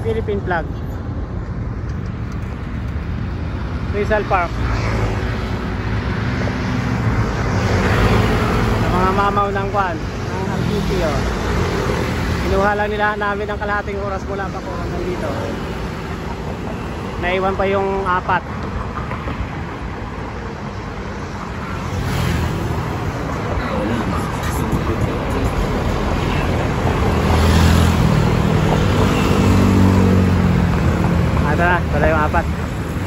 Philippine flag. Rizal Park. Mga mamaw ng kwan ng RGP, oh. Kinuha lang nila namin ang kalahating oras mula pa ko hanggang dito. Naiwan pa yung 4. Ito na, wala yung 4.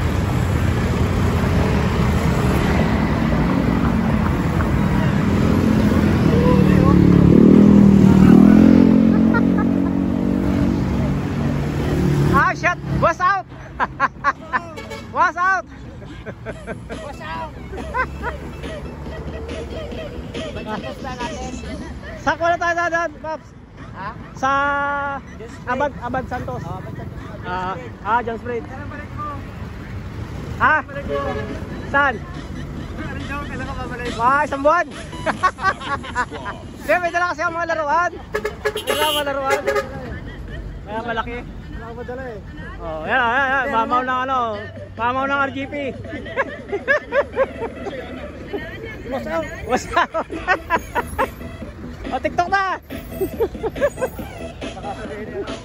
Shot! What's out? What's out? What's out? Bagay na natin. Saan ko na tayo dadaan, Pops? Ha? Sa Abad Santos. John Sprit. Ha? Saan? Isang buwan. Hindi, may dala kasi ang mga laruan. Mga laruan. Kaya malaki. Madala eh. Oh, yan. Mamaw ng mamaw ng RGP. What's out? What's out? Oh, TikTok na.